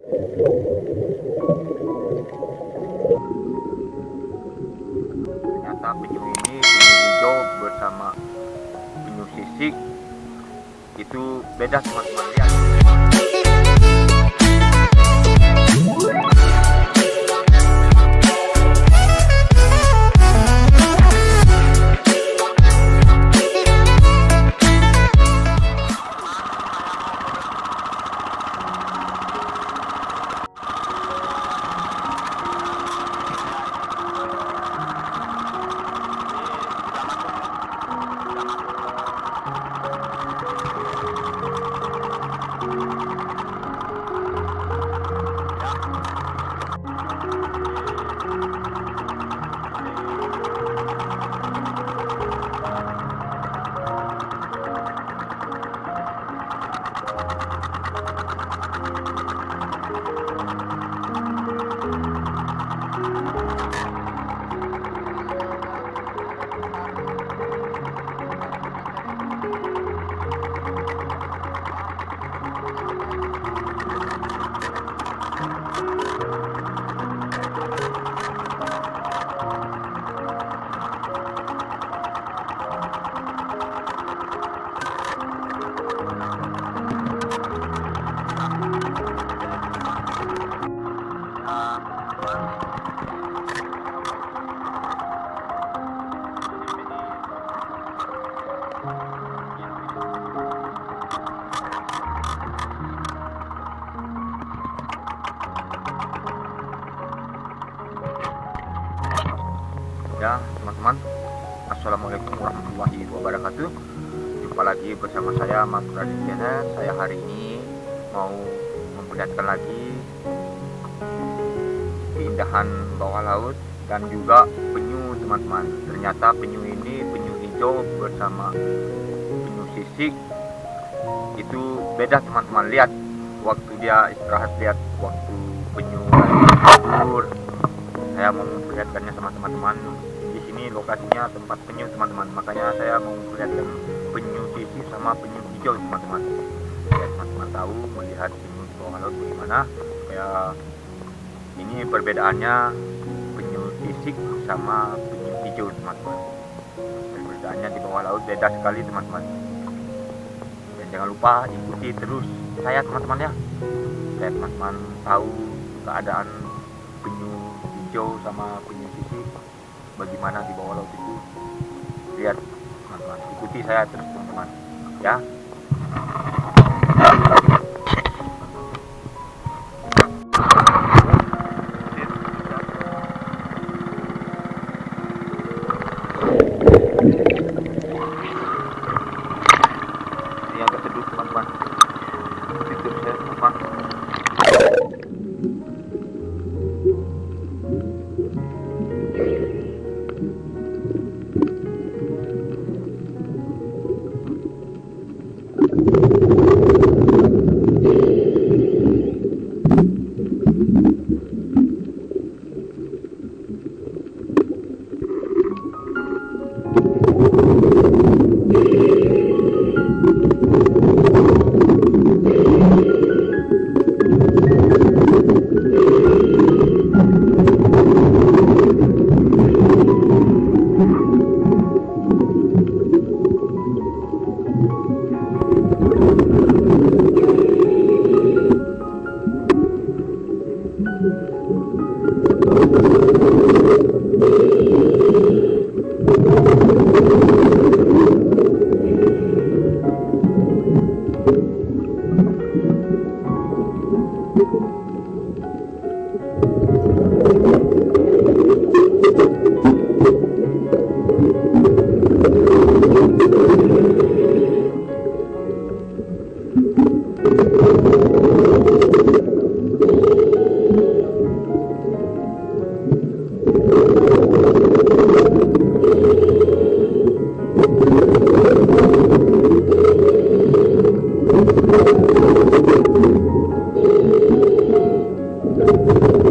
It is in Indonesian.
Ternyata penyu ini, penyu hijau bersama penyu sisik itu beda teman-teman, lihat. Ya teman-teman, assalamualaikum warahmatullahi wabarakatuh. Jumpa lagi bersama saya Mas Radit Channel. Saya hari ini mau memperlihatkan lagi keindahan bawah laut dan juga penyu teman-teman. Ternyata penyu ini, penyu hijau bersama penyu sisik itu beda teman-teman. Lihat waktu dia istirahat, lihat waktu penyu tidur. Saya mau memperlihatkannya sama teman-teman. Di sini lokasinya tempat penyu teman-teman, makanya saya mau memperlihatkan penyu sisik sama penyu hijau teman-teman. Ya teman-teman tahu melihat penyu di bawah laut bagaimana. Ya ini perbedaannya penyu sisik sama penyu hijau teman-teman. Perbedaannya di bawah laut beda sekali teman-teman. Dan jangan lupa ikuti terus saya teman-teman ya. Saya teman-teman tahu keadaan penyu hijau sama penyu sisik bagaimana di bawah laut itu. Lihat teman-teman, ikuti saya terus teman-teman ya. Ini agak teduh teman-teman, tidur saya teman-teman. Thank you.